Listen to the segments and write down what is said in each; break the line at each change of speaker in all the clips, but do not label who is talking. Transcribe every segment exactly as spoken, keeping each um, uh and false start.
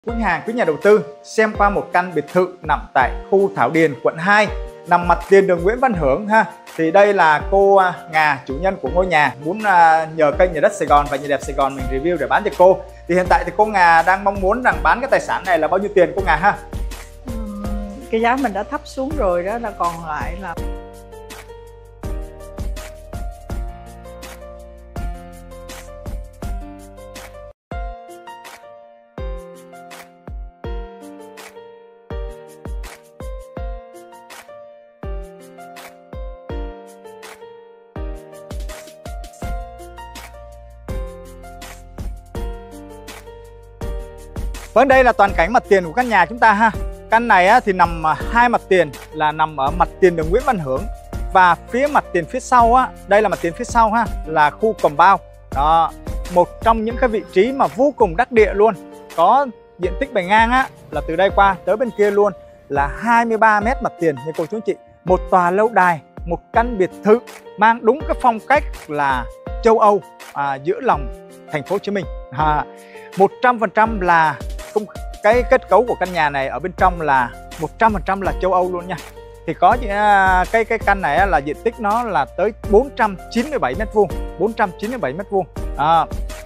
Quý hàng, quý nhà đầu tư xem qua một căn biệt thự nằm tại khu Thảo Điền, quận hai, nằm mặt tiền đường Nguyễn Văn Hưởng ha. Thì đây là cô Ngà, chủ nhân của ngôi nhà, muốn nhờ kênh Nhà Đất Sài Gòn và Nhà Đẹp Sài Gòn mình review để bán cho cô. Thì hiện tại thì cô Ngà đang mong muốn rằng bán cái tài sản này là bao nhiêu tiền cô Ngà ha?
Uhm, cái giá mình đã thấp xuống rồi đó, là còn lại là
Vâng, đây là toàn cảnh mặt tiền của căn nhà chúng ta ha. Căn này thì nằm hai mặt tiền, là nằm ở mặt tiền đường Nguyễn Văn Hưởng, và phía mặt tiền phía sau á, đây là mặt tiền phía sau ha, là khu compound. Đó, một trong những cái vị trí mà vô cùng đắc địa luôn. Có diện tích bề ngang á, là từ đây qua tới bên kia luôn là hai mươi ba mét mặt tiền như cô chú anh chị. Một tòa lâu đài, một căn biệt thự mang đúng cái phong cách là châu Âu à, giữa lòng thành phố Hồ Chí Minh. À, một trăm phần trăm là cái kết cấu của căn nhà này ở bên trong là một trăm phần trăm là châu Âu luôn nha. Thì có cái cái căn này là diện tích nó là tới bốn trăm chín mươi bảy mét vuông, bốn trăm chín mươi bảy mét vuông. À,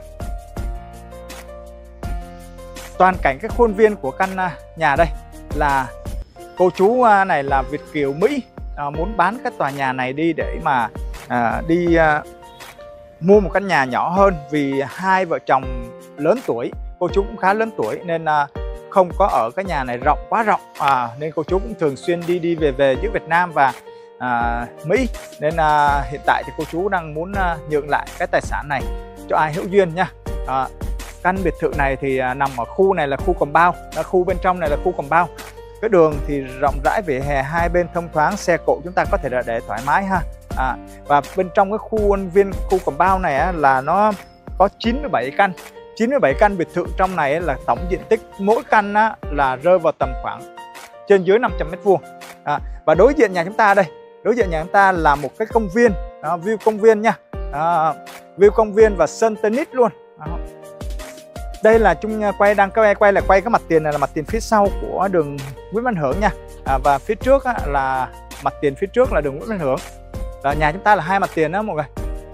toàn cảnh cái khuôn viên của căn nhà đây là cô chú này là Việt kiều Mỹ à, muốn bán cái tòa nhà này đi để mà à, đi à, mua một căn nhà nhỏ hơn, vì hai vợ chồng lớn tuổi, cô chú cũng khá lớn tuổi nên à, không có ở cái nhà này rộng quá rộng à, nên cô chú cũng thường xuyên đi đi về về giữa Việt Nam và à, Mỹ, nên à, hiện tại thì cô chú đang muốn à, nhượng lại cái tài sản này cho ai hữu duyên nha. À, căn biệt thự này thì à, nằm ở khu này là khu compound, à, khu bên trong này là khu compound. Cái đường thì rộng rãi, vỉa hè hai bên thông thoáng, xe cộ chúng ta có thể để thoải mái ha. À, và bên trong cái khu khuôn viên khu compound này á, là nó có chín mươi bảy căn. chín mươi bảy căn biệt thự trong này là tổng diện tích mỗi căn á, là rơi vào tầm khoảng trên dưới năm trăm mét vuông. À, và đối diện nhà chúng ta đây, đối diện nhà chúng ta là một cái công viên, đó, view công viên nha, à, view công viên và sân tennis luôn. Đó. Đây là chúng quay đang quay quay là quay cái mặt tiền này là mặt tiền phía sau của đường Nguyễn Văn Hưởng nha, à, và phía trước á, là mặt tiền phía trước là đường Nguyễn Văn Hưởng. Là nhà chúng ta là hai mặt tiền đó mọi người.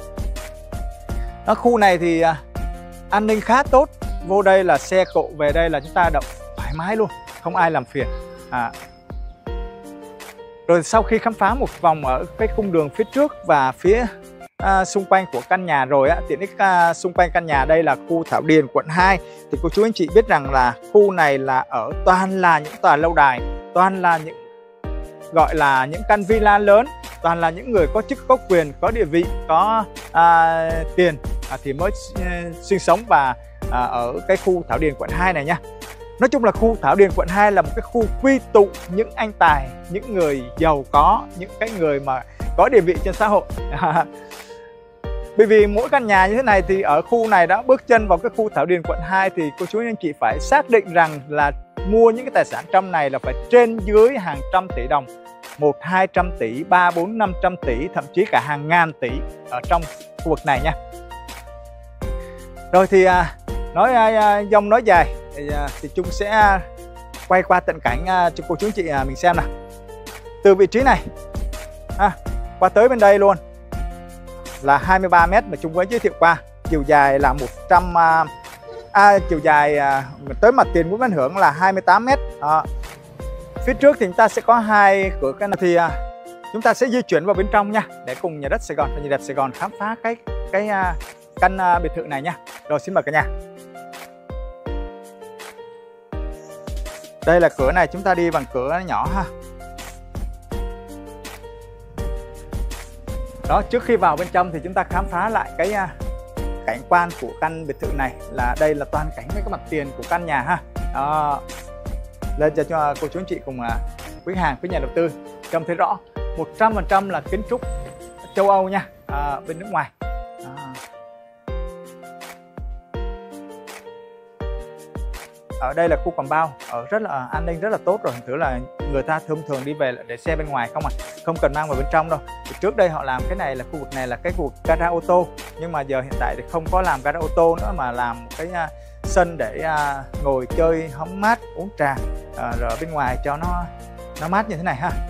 Ở khu này thì à, an ninh khá tốt, vô đây là xe cộ về đây là chúng ta đậu thoải mái luôn, không ai làm phiền. À. Rồi sau khi khám phá một vòng ở cái khung đường phía trước và phía à, xung quanh của căn nhà rồi á, tiện ích à, xung quanh căn nhà đây là khu Thảo Điền, quận hai, thì cô chú anh chị biết rằng là khu này là ở toàn là những tòa lâu đài, toàn là những gọi là những căn villa lớn, toàn là những người có chức có quyền, có địa vị, có à, tiền à, thì mới uh, sinh sống và à, ở cái khu Thảo Điền quận hai này nha. Nói chung là khu Thảo Điền quận hai là một cái khu quy tụ những anh tài, những người giàu có, những cái người mà có địa vị trên xã hội. Bởi vì mỗi căn nhà như thế này thì ở khu này đã bước chân vào cái khu Thảo Điền quận hai thì cô chú anh chị phải xác định rằng là mua những cái tài sản trong này là phải trên dưới hàng trăm tỷ đồng, một hai trăm tỷ, ba bốn năm trăm tỷ, thậm chí cả hàng ngàn tỷ ở trong khu vực này nha. Rồi thì à, nói à, dông nói dài thì, à, thì Trung sẽ quay qua tận cảnh à, cho cô chú anh chị à, mình xem nào. Từ vị trí này à, qua tới bên đây luôn là hai mươi ba mét mà Trung mới giới thiệu qua. Chiều dài là một trăm à, à, chiều dài à, tới mặt tiền Nguyễn Văn Hưởng là hai mươi tám mét. À, phía trước thì chúng ta sẽ có hai cửa căn, thì à, chúng ta sẽ di chuyển vào bên trong nha, để cùng Nhà Đất Sài Gòn và Nhà Đẹp Sài Gòn khám phá cái cái à, căn à, biệt thự này nha. Rồi xin mời cả nhà. Đây là cửa này, chúng ta đi bằng cửa nhỏ ha. Đó, trước khi vào bên trong thì chúng ta khám phá lại cái à, cảnh quan của căn biệt thự này, là đây là toàn cảnh với cái mặt tiền của căn nhà ha. Đó. Lên cho, cho cô chú anh chị cùng à, quý hàng, quý nhà đầu tư trông thấy rõ một trăm phần trăm là kiến trúc châu Âu nha, à, bên nước ngoài. À. Ở đây là khu compound, ở rất là an ninh rất là tốt rồi, thử là người ta thường thường đi về để xe bên ngoài không à. không cần mang vào bên trong đâu. Thì trước đây họ làm cái này là khu vực này là cái khu vực gara ô tô, nhưng mà giờ hiện tại thì không có làm gara ô tô nữa mà làm một cái uh, sân để uh, ngồi chơi hóng mát uống trà uh, rồi bên ngoài cho nó nó mát như thế này ha.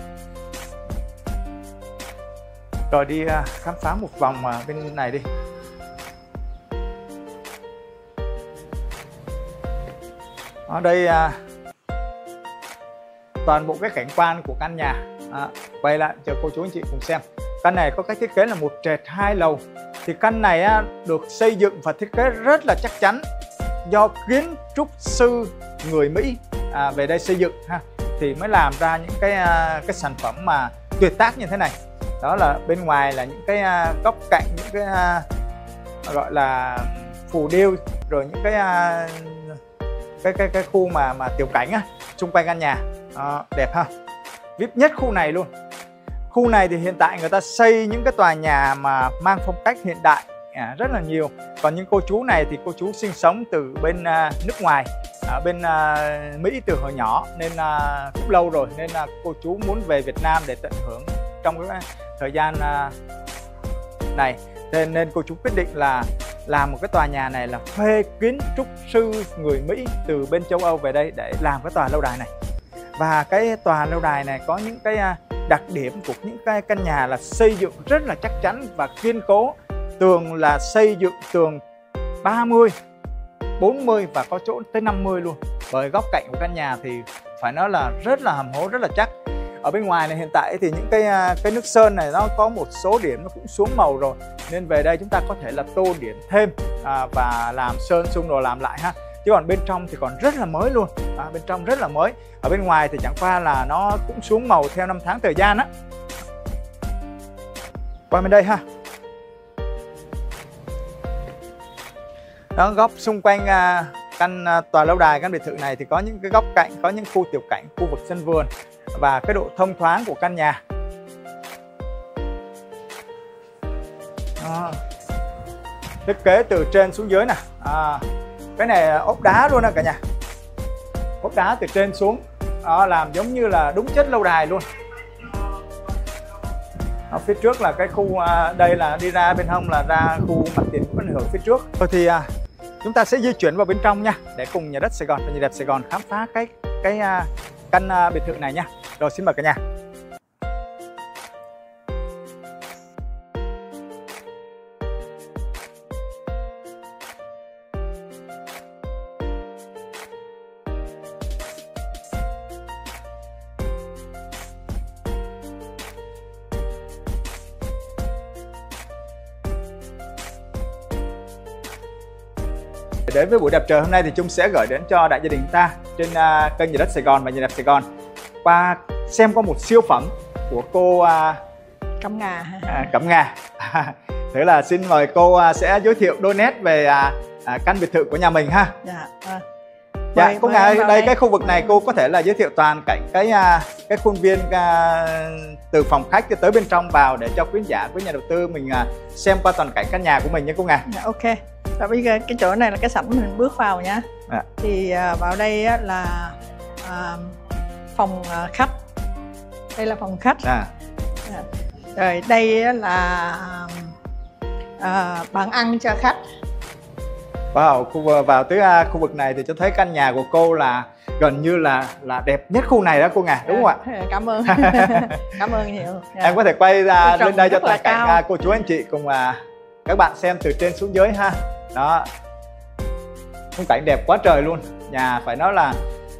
Rồi đi uh, khám phá một vòng uh, bên này đi. Ở đây uh, toàn bộ cái cảnh quan của căn nhà. À, quay lại cho cô chú anh chị cùng xem. Căn này có cách thiết kế là một trệt hai lầu. Thì căn này á, được xây dựng và thiết kế rất là chắc chắn do kiến trúc sư người Mỹ à, về đây xây dựng ha, thì mới làm ra những cái cái sản phẩm mà tuyệt tác như thế này. Đó là bên ngoài là những cái góc cạnh, những cái gọi là phù điêu, rồi những cái cái cái cái khu mà mà tiểu cảnh á, xung quanh căn nhà. Đó, đẹp ha. vê i pê nhất khu này luôn. Khu này thì hiện tại người ta xây những cái tòa nhà mà mang phong cách hiện đại à, rất là nhiều. Còn những cô chú này thì cô chú sinh sống từ bên uh, nước ngoài, ở bên uh, Mỹ từ hồi nhỏ nên uh, cũng lâu rồi, nên uh, cô chú muốn về Việt Nam để tận hưởng trong cái thời gian uh, này. Nên, nên cô chú quyết định là làm một cái tòa nhà này là thuê kiến trúc sư người Mỹ từ bên châu Âu về đây để làm cái tòa lâu đài này. Và cái tòa lâu đài này có những cái đặc điểm của những cái căn nhà là xây dựng rất là chắc chắn và kiên cố. Tường là xây dựng tường ba mươi, bốn mươi và có chỗ tới năm mươi luôn. Bởi góc cạnh của căn nhà thì phải nói là rất là hầm hố, rất là chắc. Ở bên ngoài này hiện tại thì những cái cái nước sơn này nó có một số điểm nó cũng xuống màu rồi, nên về đây chúng ta có thể là tô điểm thêm à, và làm sơn xung rồi làm lại ha. Chứ còn bên trong thì còn rất là mới luôn, à, bên trong rất là mới. Ở bên ngoài thì chẳng qua là nó cũng xuống màu theo năm tháng thời gian á. Qua bên đây ha. Đó, góc xung quanh uh, căn uh, tòa lâu đài, căn biệt thự này thì có những cái góc cạnh, có những khu tiểu cảnh, khu vực sân vườn và cái độ thông thoáng của căn nhà. Đó. Thiết kế từ trên xuống dưới nè. À, cái này ốp đá luôn đó cả nhà, ốp đá từ trên xuống. Đó, làm giống như là đúng chất lâu đài luôn. Ở phía trước là cái khu à, đây là đi ra bên hông là ra khu mặt tiền của ảnh hưởng phía trước. Rồi thì à, chúng ta sẽ di chuyển vào bên trong nha, để cùng nhà đất Sài Gòn và nhà đẹp Sài Gòn khám phá cái cái à, căn à, biệt thự này nha. Rồi xin mời cả nhà. Đến với buổi đẹp trời hôm nay thì Trung sẽ gửi đến cho đại gia đình ta trên uh, kênh Nhà đất Sài Gòn và Nhà đẹp Sài Gòn qua xem có một siêu phẩm của cô uh,
Cẩm Nga.
À, Cẩm Nga. Thế là xin mời cô uh, sẽ giới thiệu đôi nét về uh, uh, căn biệt thự của nhà mình ha.
Dạ. À.
Dạ,
Mời,
cô Nga ơi, đây, đây cái khu vực này cô có thể là giới thiệu toàn cảnh cái uh, cái khuôn viên uh, từ phòng khách cho tới bên trong vào để cho quý giả, quý nhà đầu tư mình uh, xem qua toàn cảnh căn nhà của mình nha cô Nga.
Dạ, ok. Và bây giờ cái chỗ này là cái sảnh mình bước vào nhá. À. Thì uh, vào đây á, là uh, phòng uh, khách. Đây là phòng khách. À. À. Rồi đây á, là uh, bàn ăn cho khách.
Wow, khu vào tới uh, khu vực này thì cho thấy căn nhà của cô là gần như là là đẹp nhất khu này đó cô Nga, đúng không ạ?
Cảm ơn. Cảm ơn nhiều. Yeah.
Em có thể quay ra lên đây cho toàn cảnh uh, cô chú anh chị cùng uh, các bạn xem từ trên xuống dưới ha. Đó, khung cảnh đẹp quá trời luôn, nhà phải nói là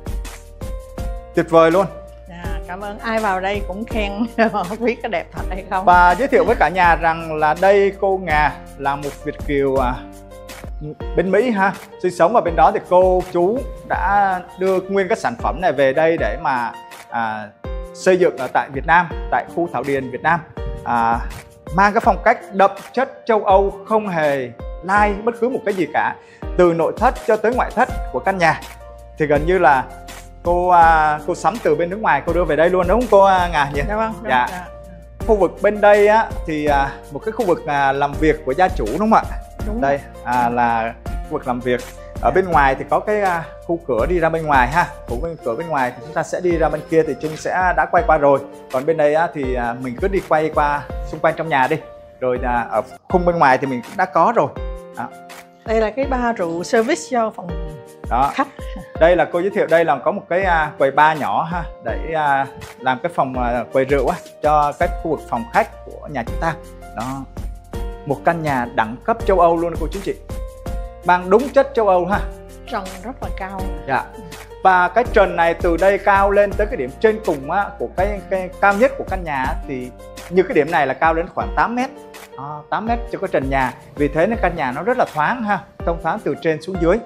tuyệt vời luôn.
À, cảm ơn, ai vào đây cũng khen không biết có đẹp thật hay không.
Và giới thiệu với cả nhà rằng là đây cô Nga là một Việt kiều à, bên Mỹ ha, sinh sống ở bên đó thì cô chú đã đưa nguyên các sản phẩm này về đây để mà à, xây dựng ở tại Việt Nam, tại khu Thảo Điền Việt Nam, à, mang cái phong cách đậm chất châu Âu, không hề lai bất cứ một cái gì cả, từ nội thất cho tới ngoại thất của căn nhà thì gần như là cô à, cô sắm từ bên nước ngoài cô đưa về đây luôn, đúng không cô Nga nhỉ?
Dạ vâng.
Dạ. Dạ. Khu vực bên đây á thì à, một cái khu vực à, làm việc của gia chủ đúng không ạ?
Đúng.
Đây à, là khu vực làm việc Ở bên ngoài thì có cái uh, khu cửa đi ra bên ngoài ha. Khu bên cửa bên ngoài thì chúng ta sẽ đi ra bên kia thì Trung sẽ đã quay qua rồi. Còn bên đây uh, thì uh, mình cứ đi quay qua xung quanh trong nhà đi. Rồi uh, ở khung bên ngoài thì mình cũng đã có rồi. Đó.
Đây là cái bar rượu service cho phòng
đó.
khách.
Đây là cô giới thiệu, đây là có một cái uh, quầy bar nhỏ ha, để uh, làm cái phòng uh, quầy rượu á, cho cái khu vực phòng khách của nhà chúng ta. Đó. Một căn nhà đẳng cấp châu Âu luôn cô chú chị, mang đúng chất châu Âu ha.
Trần rất là cao.
Dạ. Và cái trần này từ đây cao lên tới cái điểm trên cùng á, của cái, cái cao nhất của căn nhà á, thì như cái điểm này là cao đến khoảng tám mét. À, tám mét cho cái trần nhà. Vì thế nên căn nhà nó rất là thoáng ha, thông thoáng từ trên xuống dưới.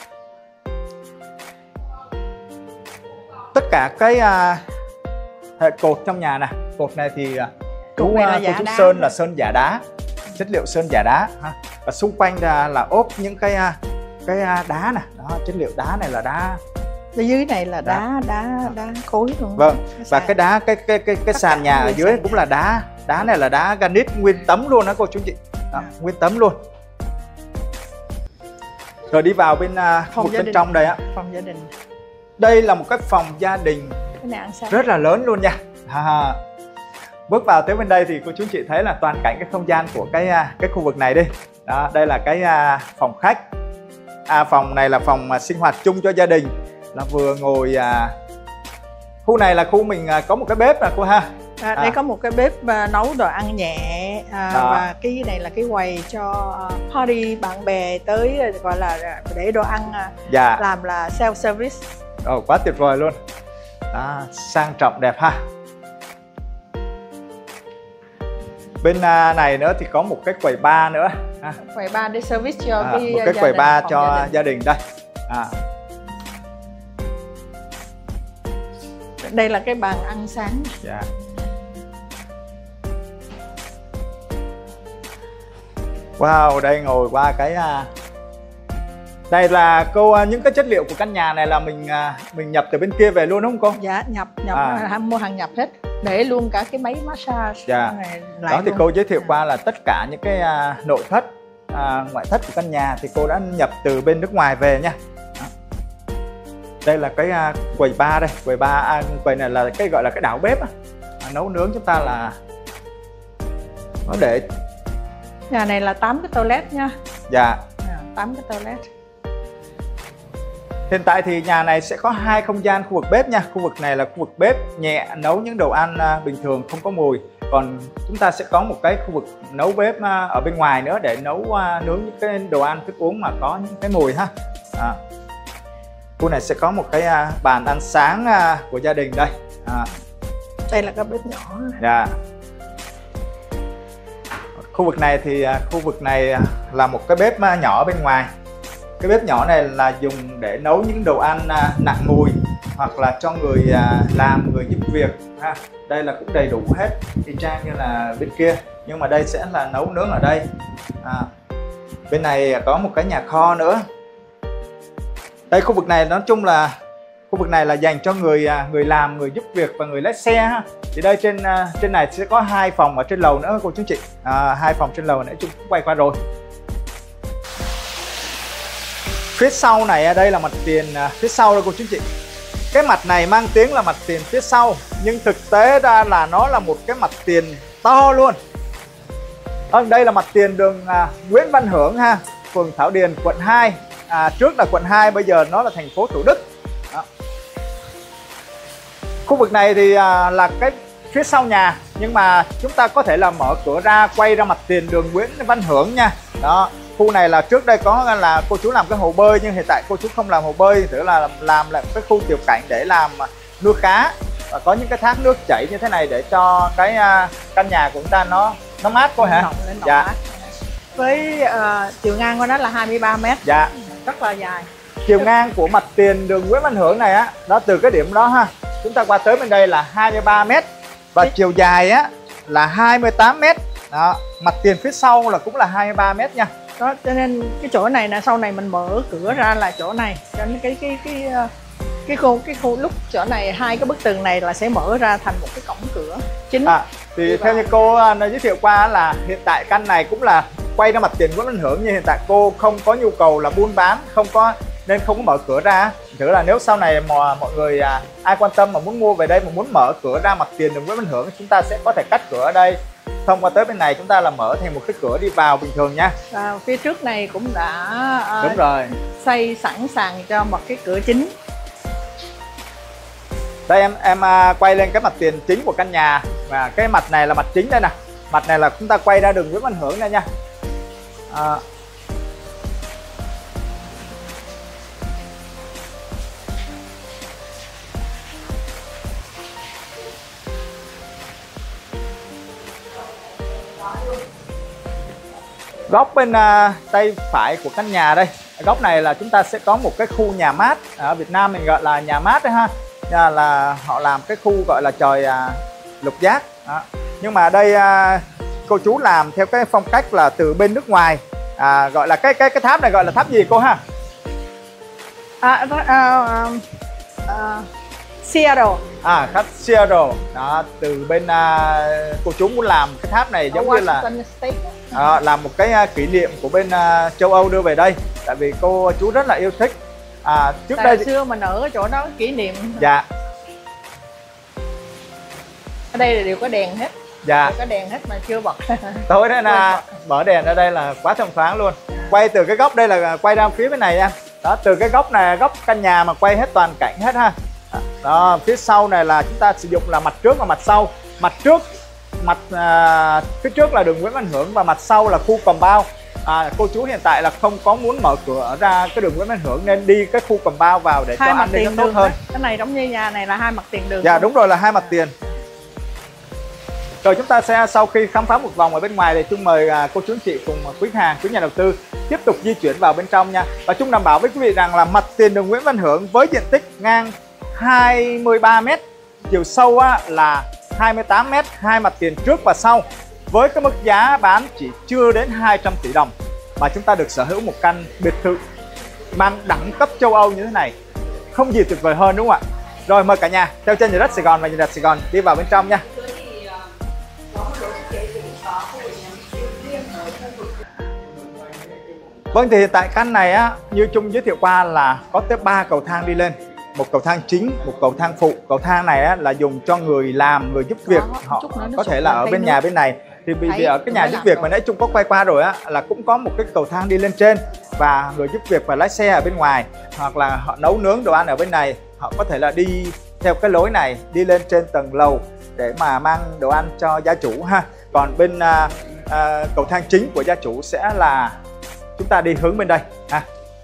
Tất cả cái uh, hệ cột trong nhà này, cột này thì uh,
cột này là
cô chú sơn là sơn giả đá, chất liệu sơn giả đá ha. Và xung quanh là, là ốp những cái uh, cái uh, đá này, đó, chất liệu đá này là đá.
Ở dưới này là đá đá đá, đá khối luôn.
Vâng. Cái và cái đá cái cái cái cái sàn nhà ở dưới cũng là đá, đá này là đá granite nguyên tấm luôn đó cô chú chị. Đó, à. Nguyên tấm luôn. Rồi đi vào bên uh, một bên trong đây á.
Phòng gia đình.
Đây là một cái phòng gia đình rất là lớn luôn nha. À, bước vào tới bên đây thì cô chú chị thấy là toàn cảnh cái không gian của cái cái khu vực này đi. Đó, đây là cái uh, phòng khách. À, phòng này là phòng uh, sinh hoạt chung cho gia đình, là vừa ngồi. Uh, khu này là khu mình uh, có một cái bếp nè cô ha.
À, đây à. Có một cái bếp uh, nấu đồ ăn nhẹ à, và cái này là cái quầy cho uh, party bạn bè tới, gọi là để đồ ăn uh, dạ. Làm là self service.
Ồ, quá tuyệt vời luôn. Đó, sang trọng đẹp ha. Bên này nữa thì có một cái quầy bar nữa ha.
Quầy bar để service cho
à,
cái
một cái quầy bar cho gia đình, gia đình đây. À.
Đây là cái bàn ăn sáng.
Dạ. Wow, đây ngồi qua cái đây là cô, những cái chất liệu của căn nhà này là mình mình nhập từ bên kia về luôn đúng không cô?
Dạ, nhập nhập à. Mua hàng nhập hết, để luôn cả cái máy massage.
Dạ.
Này
lại đó luôn. Thì cô giới thiệu qua là tất cả những cái uh, nội thất, uh, ngoại thất của căn nhà thì cô đã nhập từ bên nước ngoài về nha. Đó. Đây là cái uh, quầy bar đây, quầy bar, à, quầy này là cái gọi là cái đảo bếp. À, nấu nướng chúng ta là nó để.
Nhà này là tám cái toilet nha.
Dạ.
tám cái toilet.
Hiện tại thì nhà này sẽ có hai không gian khu vực bếp nha. Khu vực này là khu vực bếp nhẹ, nấu những đồ ăn uh, bình thường không có mùi. Còn chúng ta sẽ có một cái khu vực nấu bếp uh, ở bên ngoài nữa để nấu uh, nướng những cái đồ ăn thức uống mà có những cái mùi ha. À. Khu này sẽ có một cái uh, bàn ăn sáng uh, của gia đình đây. À.
Đây là cái bếp nhỏ.
Dạ. Khu vực này thì uh, khu vực này uh, là một cái bếp uh, nhỏ bên ngoài. Cái bếp nhỏ này là dùng để nấu những đồ ăn uh, nặng mùi, hoặc là cho người uh, làm, người giúp việc ha. Đây là cũng đầy đủ hết, y chang như là bên kia, nhưng mà đây sẽ là nấu nướng ở đây. À. Bên này có một cái nhà kho nữa. Đây, khu vực này nói chung là khu vực này là dành cho người uh, người làm, người giúp việc và người lái xe ha. Thì đây trên uh, trên này sẽ có hai phòng ở trên lầu nữa cô chú chị. À, hai phòng trên lầu nãy chúng cũng quay qua rồi. Phía sau này, đây là mặt tiền phía sau đây cô chú chị. Cái mặt này mang tiếng là mặt tiền phía sau, nhưng thực tế ra là nó là một cái mặt tiền to luôn. À, đây là mặt tiền đường à, Nguyễn Văn Hưởng ha, phường Thảo Điền, quận hai. À, trước là quận hai, bây giờ nó là thành phố Thủ Đức. Đó. Khu vực này thì à, là cái phía sau nhà, nhưng mà chúng ta có thể là mở cửa ra quay ra mặt tiền đường Nguyễn Văn Hưởng nha. Đó. Khu này là trước đây có là cô chú làm cái hồ bơi, nhưng hiện tại cô chú không làm hồ bơi, tức là làm lại cái khu tiểu cảnh để làm nuôi cá, và có những cái thác nước chảy như thế này để cho cái uh, căn nhà của chúng ta nó nó mát cô hả?
Lên dạ. Mát. Với uh, chiều ngang của nó là hai mươi ba mét.
Dạ.
Rất là dài.
Chiều ngang của mặt tiền đường Nguyễn Văn Hưởng này á, đó từ cái điểm đó ha, chúng ta qua tới bên đây là hai mươi ba mét, và Đấy. chiều dài á là hai mươi tám mét. Đó, mặt tiền phía sau là cũng là hai mươi ba mét nha.
Đó, cho nên cái chỗ này là sau này mình mở cửa ra là chỗ này, cho nên cái cái cái cái khu cái khu lúc chỗ này hai cái bức tường này là sẽ mở ra thành một cái cổng cửa chính.
À, thì theo như cô uh, giới thiệu qua là hiện tại căn này cũng là quay ra mặt tiền Nguyễn Văn Hưởng, nhưng hiện tại cô không có nhu cầu là buôn bán, không có nên không có mở cửa ra. Thử là nếu sau này mà mọi người à, ai quan tâm mà muốn mua về đây mà muốn mở cửa ra mặt tiền đường Nguyễn Văn Hưởng, chúng ta sẽ có thể cắt cửa ở đây, thông qua tới bên này chúng ta là mở thành một cái cửa đi vào bình thường nha.
Và phía trước này cũng đã uh,
đúng rồi,
xây sẵn sàng cho một cái cửa chính.
Đây em em uh, quay lên cái mặt tiền chính của căn nhà, và cái mặt này là mặt chính đây nè. Mặt này là chúng ta quay ra đường Nguyễn Văn Hưởng đây nha. À, góc bên uh, tay phải của căn nhà đây, góc này là chúng ta sẽ có một cái khu nhà mát. Ở Việt Nam mình gọi là nhà mát đấy ha, là, là họ làm cái khu gọi là trời uh, lục giác đó. Nhưng mà đây uh, cô chú làm theo cái phong cách là từ bên nước ngoài, à, gọi là cái cái cái tháp này gọi là tháp gì cô ha?
À, uh, uh, uh, Seattle.
À, tháp Seattle đó, từ bên uh, cô chú muốn làm cái tháp này giống như là à, làm một cái uh, kỷ niệm của bên uh, châu Âu đưa về đây, tại vì cô chú rất là yêu thích. À, trước
tại
đây
hồi xưa mình ở chỗ đó kỷ niệm.
Dạ.
Ở đây là đều có đèn hết.
Dạ.
Đều có đèn hết mà chưa bật.
Tối đó là mở đèn ở đây là quá thông thoáng luôn. Quay từ cái góc đây là quay ra phía bên này nha. Đó, từ cái góc này, góc căn nhà mà quay hết toàn cảnh hết ha. Đó, phía sau này là chúng ta sử dụng là mặt trước và mặt sau. Mặt trước, mặt à, phía trước là đường Nguyễn Văn Hưởng và mặt sau là khu compound. À, cô chú hiện tại là không có muốn mở cửa ra cái đường Nguyễn Văn Hưởng nên đi cái khu compound vào để
hai
cho an ninh nó tốt hơn.
Cái này giống như nhà này là hai mặt tiền đường.
Dạ đúng rồi, là hai mặt tiền. Rồi chúng ta sẽ sau khi khám phá một vòng ở bên ngoài thì Trung mời cô chú anh chị cùng quý hàng, quý nhà đầu tư tiếp tục di chuyển vào bên trong nha. Và Trung đảm bảo với quý vị rằng là mặt tiền đường Nguyễn Văn Hưởng với diện tích ngang hai mươi ba mét, chiều sâu á, là hai mươi tám mét, hai mặt tiền trước và sau, với cái mức giá bán chỉ chưa đến hai trăm tỷ đồng mà chúng ta được sở hữu một căn biệt thự mang đẳng cấp châu Âu như thế này. Không gì tuyệt vời hơn đúng không ạ? Rồi mời cả nhà theo chân nhà đất Sài Gòn và nhà đất Sài Gòn đi vào bên trong nha. Vâng, thì hiện tại căn này á, như Trung giới thiệu qua là có tới ba cầu thang đi lên. Một cầu thang chính, một cầu thang phụ. Cầu thang này á, là dùng cho người làm, người giúp việc. Họ có thể là ở bên nhà bên này. Thì vì ở cái nhà giúp việc mà nãy Trung có quay qua rồi á, là cũng có một cái cầu thang đi lên trên. Và người giúp việc và lái xe ở bên ngoài, hoặc là họ nấu nướng đồ ăn ở bên này, họ có thể là đi theo cái lối này, đi lên trên tầng lầu để mà mang đồ ăn cho gia chủ ha. Còn bên à, à, cầu thang chính của gia chủ sẽ là chúng ta đi hướng bên đây ha.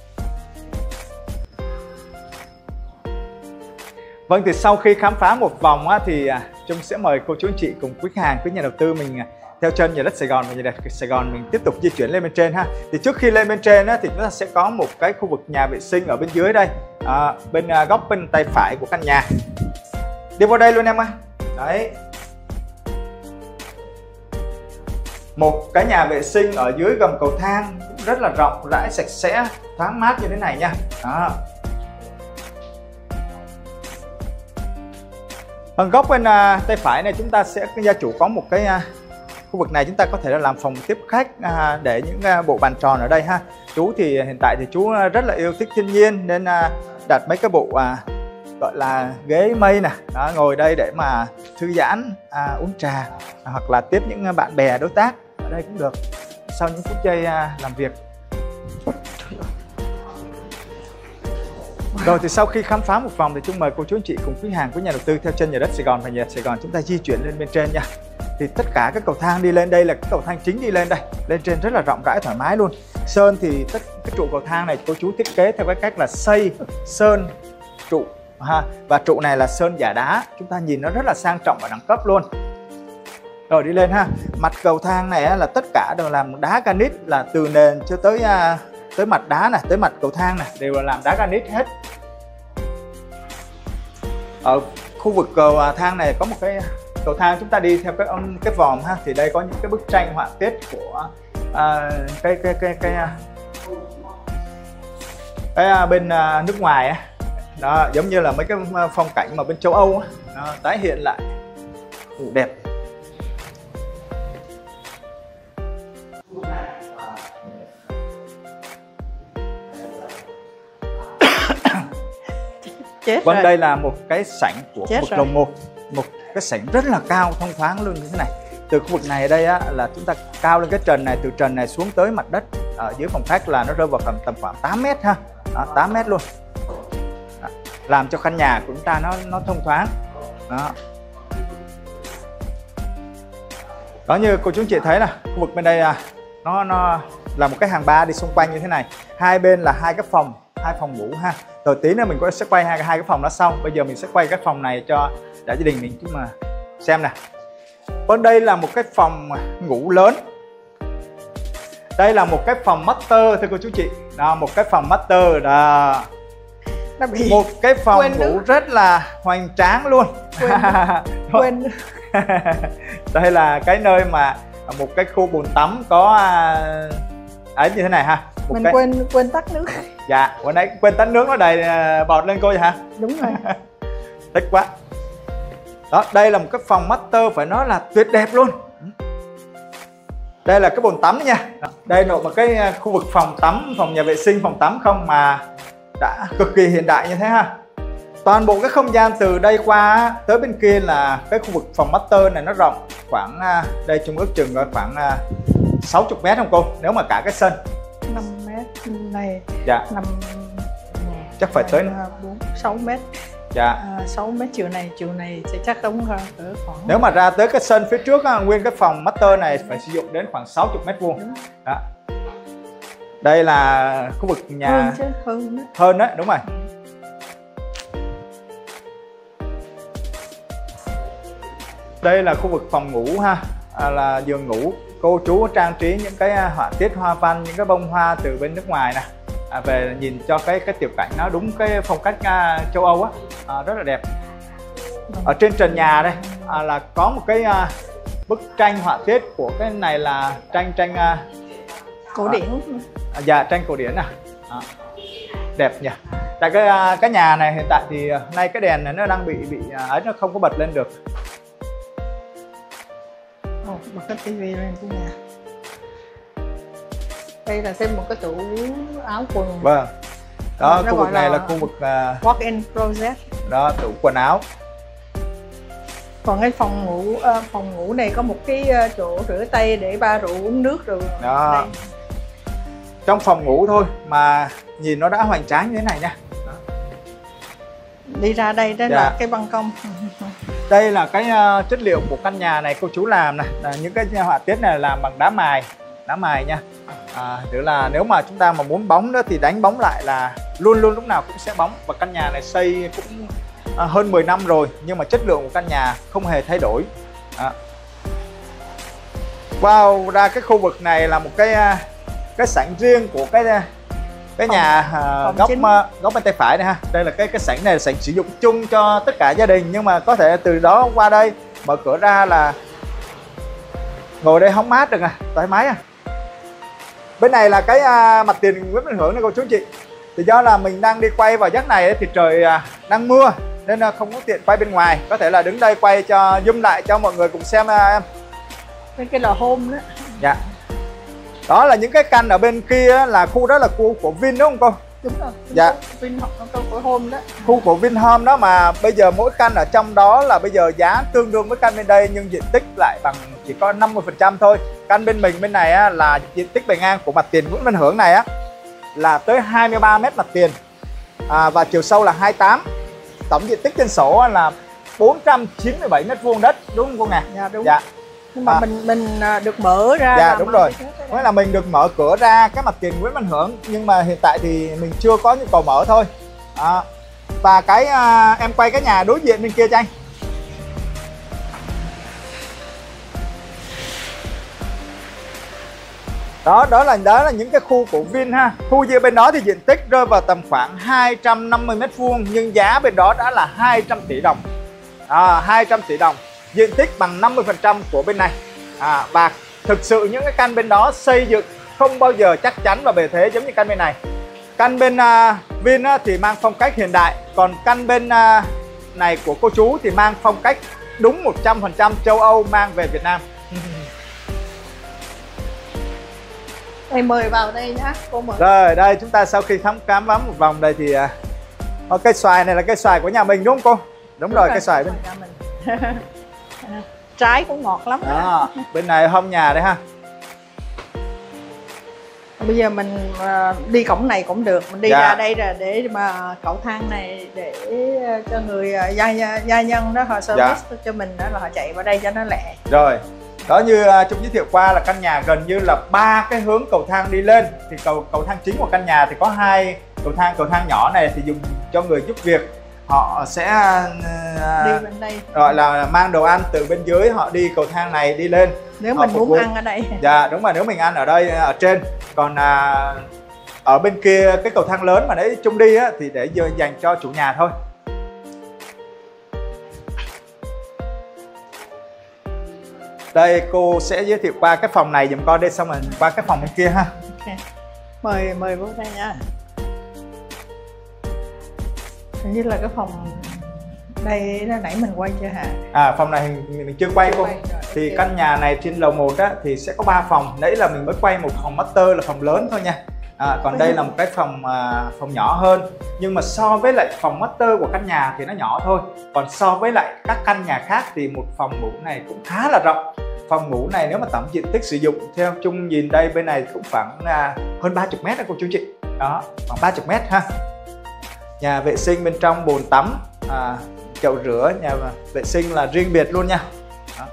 Vâng, thì sau khi khám phá một vòng á, thì Trung sẽ mời cô chú anh chị cùng quý khách hàng, quý nhà đầu tư mình theo chân nhà đất Sài Gòn và nhà đất Sài Gòn mình tiếp tục di chuyển lên bên trên ha. Thì trước khi lên bên trên á, thì chúng ta sẽ có một cái khu vực nhà vệ sinh ở bên dưới đây, à, bên à, góc bên tay phải của căn nhà. Đi vào đây luôn em ơi. Đấy. Một cái nhà vệ sinh ở dưới gầm cầu thang cũng rất là rộng rãi, sạch sẽ, thoáng mát như thế này nha. Đó. Ở góc bên uh, tay phải này chúng ta sẽ gia chủ có một cái uh, khu vực này chúng ta có thể là làm phòng tiếp khách, uh, để những uh, bộ bàn tròn ở đây ha. Chú thì hiện tại thì chú uh, rất là yêu thích thiên nhiên nên uh, đặt mấy cái bộ uh, gọi là ghế mây nè, đó, ngồi đây để mà thư giãn, uh, uống trà, uh, hoặc là tiếp những uh, bạn bè đối tác ở đây cũng được sau những phút giây uh, làm việc. Rồi thì sau khi khám phá một vòng thì Trung mời cô chú anh chị cùng quý hàng, quý nhà đầu tư theo chân nhà đất Sài Gòn và nhà đất Sài Gòn chúng ta di chuyển lên bên trên nha. Thì tất cả các cầu thang đi lên đây là cái cầu thang chính đi lên đây, lên trên rất là rộng rãi thoải mái luôn. Sơn thì tất cái trụ cầu thang này cô chú thiết kế theo cái cách là xây sơn trụ ha, và trụ này là sơn giả đá, chúng ta nhìn nó rất là sang trọng và đẳng cấp luôn. Rồi đi lên ha, mặt cầu thang này là tất cả đều làm đá granite, là từ nền cho tới uh, tới mặt đá này, tới mặt cầu thang này đều là làm đá granite hết. Ở khu vực cầu thang này có một cái cầu thang chúng ta đi theo cái cái vòm ha, thì đây có những cái bức tranh họa tiết của à, cái cái cái cái cái bên à, nước ngoài á, đó giống như là mấy cái phong cảnh mà bên châu Âu á, nó tái hiện lại đẹp.
Chết
Vâng,
rồi.
đây là một cái sảnh của
Chết
khu vực
rồi.
lầu một. Một cái sảnh rất là cao, thông thoáng luôn như thế này. Từ khu vực này ở đây á, là chúng ta cao lên cái trần này, từ trần này xuống tới mặt đất ở dưới phòng khách là nó rơi vào tầm, tầm khoảng tám mét ha. Đó, tám mét luôn. Đó, làm cho căn nhà của chúng ta nó nó thông thoáng. Đó. Đó, như cô chú anh chị thấy là khu vực bên đây à, nó nó là một cái hàng ba đi xung quanh như thế này. Hai bên là hai cái phòng, hai phòng ngủ ha. Rồi tí nữa mình có sẽ quay hai hai cái phòng đó sau. Bây giờ mình sẽ quay cái phòng này cho cả gia đình mình chúng mà xem nè. Bên đây là một cái phòng ngủ lớn. Đây là một cái phòng master thưa cô chú chị. Đó, một cái phòng master đó.
Bị...
Một cái phòng
quên
ngủ
nữa.
rất là hoành tráng luôn.
Quên, quên.
Đây là cái nơi mà một cái khu bồn tắm có ấy như thế này ha. Một
Mình
cái...
quên quên tắt nước.
Dạ, bữa nãy quên tắt nước nó đầy bọt lên cô vậy hả?
Đúng rồi.
Thích quá. Đó, đây là một cái phòng master phải nói là tuyệt đẹp luôn. Đây là cái bồn tắm nha. Đây là một cái khu vực phòng tắm, phòng nhà vệ sinh, phòng tắm không mà đã cực kỳ hiện đại như thế ha. Toàn bộ cái không gian từ đây qua tới bên kia là cái khu vực phòng master này nó rộng khoảng, đây chung ước chừng khoảng sáu mươi mét không cô? Nếu mà cả cái sân
năm mét này.
Dạ.
năm
chắc phải tới
bốn sáu mét.
Dạ.
À, sáu mét chiều này, chiều này sẽ chắc đúng hơn ở khoảng.
Nếu mà ra tới cái sân phía trước nguyên cái phòng master này phải sử dụng đến khoảng sáu mươi mét vuông. Đó. Đây là khu vực nhà
hơn chứ, hơn đó.
Hơn đấy, đúng rồi. Đây là khu vực phòng ngủ ha, à, là giường ngủ. Cô chú trang trí những cái họa tiết hoa văn, những cái bông hoa từ bên nước ngoài nè, à, về nhìn cho cái cái tiểu cảnh nó đúng cái phong cách uh, châu Âu á, à, rất là đẹp. Ở trên trần nhà đây à, là có một cái uh, bức tranh họa tiết của cái này là tranh tranh uh,
cổ điển.
À, dạ, tranh cổ điển à, à đẹp nhỉ. Tại cái cái nhà này hiện tại thì nay cái đèn này nó đang bị bị ấy, nó không có bật lên được.
Ồ, bật cái tivi lên của nhà. Đây là thêm một cái tủ áo quần.
Vâng. Đó,
nó
khu vực này là, là khu vực uh,
walk-in closet.
Đó, tủ quần áo.
Còn cái phòng ngủ uh, phòng ngủ này có một cái uh, chỗ rửa tay để ba rượu uống nước rồi.
Đó.
Đây.
Trong phòng ngủ thôi mà nhìn nó đã hoành tráng như thế này nha. Đó.
Đi ra đây đó. Dạ. Là cái ban công.
Đây là cái uh, chất liệu của căn nhà này cô chú làm này, là những cái họa tiết này làm bằng đá mài, đá mài nha. À, tức là nếu mà chúng ta mà muốn bóng nữa thì đánh bóng lại là luôn luôn lúc nào cũng sẽ bóng. Và căn nhà này xây cũng uh, hơn mười năm rồi nhưng mà chất lượng của căn nhà không hề thay đổi. À. Wow, ra cái khu vực này là một cái uh, cái sảnh riêng của cái cái phòng, nhà uh, góc uh, góc bên tay phải này ha. Đây là cái cái sảnh này là sảnh sử dụng chung cho tất cả gia đình, nhưng mà có thể từ đó qua đây mở cửa ra là ngồi đây hóng mát được à, thoải mái à. Bên này là cái uh, mặt tiền Nguyễn Văn Hưởng này cô chú anh chị. Thì do là mình đang đi quay vào giấc này ấy, thì trời uh, đang mưa nên uh, không có tiện quay bên ngoài, có thể là đứng đây quay cho zoom lại cho mọi người cùng xem uh, em.
Bên cái lò hôm đó.
Dạ. Đó là những cái căn ở bên kia là khu đó là khu của Vin đúng không cô?
Đúng rồi.
Dạ.
Vin của Home đó.
Khu của Vinhome đó, mà bây giờ mỗi căn ở trong đó là bây giờ giá tương đương với căn bên đây nhưng diện tích lại bằng chỉ có năm mươi phần trăm thôi. Căn bên mình bên này á, là diện tích bề ngang của mặt tiền Nguyễn Văn Hưởng này á là tới hai mươi ba mét mặt tiền, à, và chiều sâu là hai mươi tám. Tổng diện tích trên sổ là bốn trăm chín mươi bảy mét vuông đất, đúng không cô Nga?
Dạ đúng.
Dạ.
Nhưng mà à, mình mình được mở ra.
Dạ đúng rồi. Nói là mình được mở cửa ra cái mặt tiền Nguyễn Văn Hưởng, nhưng mà hiện tại thì mình chưa có nhu cầu mở thôi. À, và cái à, em quay cái nhà đối diện bên kia cho anh. Đó, đó là đó là những cái khu của Vin ha. Khu kia bên đó thì diện tích rơi vào tầm khoảng hai trăm năm mươi mét vuông nhưng giá bên đó đã là hai trăm tỷ đồng. À, hai trăm tỷ đồng. Diện tích bằng năm mươi phần trăm của bên này. À, và thực sự những cái căn bên đó xây dựng không bao giờ chắc chắn và bề thế giống như căn bên này. Căn bên uh, Vin uh, thì mang phong cách hiện đại, còn căn bên uh, này của cô chú thì mang phong cách đúng một trăm phần trăm châu Âu mang về Việt Nam.
Đây mời vào đây nhá, cô mời.
Rồi đây chúng ta sau khi khám khám phá một vòng đây thì uh, Ờ, cây xoài này là cây xoài của nhà mình đúng không cô? Đúng, đúng rồi, rồi, cây xoài bên
nhà mình. Trái cũng ngọt lắm.
À, bên này hông nhà đấy ha.
Bây giờ mình đi cổng này cũng được, mình đi dạ. ra đây là để mà cầu thang này để cho người gia, gia nhân đó họ service dạ. cho mình đó, là họ chạy vào đây cho nó lẹ.
Rồi, đó như Trung giới thiệu qua là căn nhà gần như là ba cái hướng cầu thang đi lên. Thì cầu cầu thang chính của căn nhà thì có hai cầu thang, cầu thang nhỏ này thì dùng cho người giúp việc. Họ sẽ
đi bên đây,
gọi là mang đồ ăn từ bên dưới họ đi cầu thang này đi lên.
Nếu mình muốn vụ. ăn ở đây.
Dạ đúng rồi, nếu mình ăn ở đây ở trên. Còn à, ở bên kia cái cầu thang lớn mà đấy Trung đi á, thì để dành cho chủ nhà thôi. Đây cô sẽ giới thiệu qua cái phòng này dùm con đây, xong rồi qua cái phòng bên kia ha.
Okay. Mời mời vô đây nha. Hình như là cái phòng đây là nãy mình quay chưa hả?
À phòng này mình chưa quay cô. Thì okay. Căn nhà này trên lầu một á thì sẽ có ba phòng. Nãy là mình mới quay một phòng master là phòng lớn thôi nha. À, còn đây là một cái phòng à, phòng nhỏ hơn. Nhưng mà so với lại phòng master của căn nhà thì nó nhỏ thôi. Còn so với lại các căn nhà khác thì một phòng ngủ này cũng khá là rộng. Phòng ngủ này nếu mà tổng diện tích sử dụng theo Trung nhìn đây bên này cũng khoảng à, hơn ba mươi mét đó cô chú chị. Đó, khoảng ba mươi mét ha. Nhà vệ sinh bên trong bồn tắm, à, chậu rửa, nhà vệ sinh là riêng biệt luôn nha. Đó.